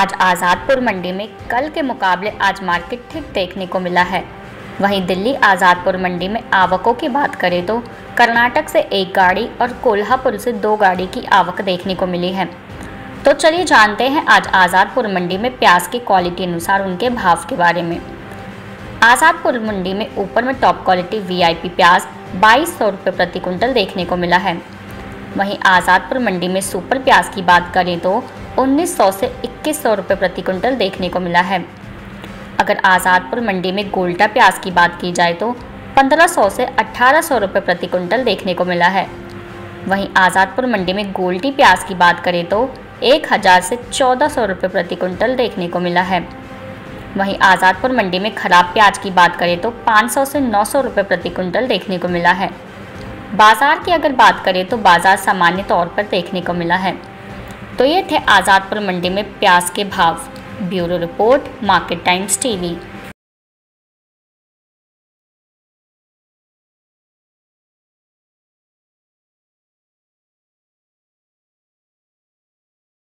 आज आज़ादपुर मंडी में कल के मुकाबले आज मार्केट ठीक देखने को मिला है। वहीं दिल्ली आज़ादपुर मंडी में आवकों की बात करें तो कर्नाटक से एक गाड़ी और कोल्हापुर से 2 गाड़ी की आवक देखने को मिली है। तो चलिए जानते हैं आज आज़ादपुर मंडी में प्याज की क्वालिटी अनुसार उनके भाव के बारे में। आज़ादपुर मंडी में ऊपर में टॉप क्वालिटी वीआईपी प्याज 2200 रुपये प्रति कुंटल देखने को मिला है। वहीं आज़ादपुर मंडी में सुपर प्याज की बात करें तो 1900 से 2100 रुपये प्रति कुंटल देखने को मिला है। अगर आज़ादपुर मंडी में गोल्टा प्याज की बात की जाए तो 1500 से 1800 रुपये प्रति कुंटल देखने को मिला है। वहीं आज़ादपुर मंडी में गोल्टी प्याज की बात करें तो 1000 से 1400 रुपये प्रति कुंटल देखने को मिला है। वहीं आज़ादपुर मंडी में खराब प्याज की बात करें तो 500 से 900 रुपये प्रति कुंटल देखने को मिला है। बाज़ार की अगर बात करें तो बाज़ार सामान्य तौर पर देखने को मिला है। तो ये थे आज़ादपुर मंडी में प्याज के भाव। Bureau report, Market Times TV.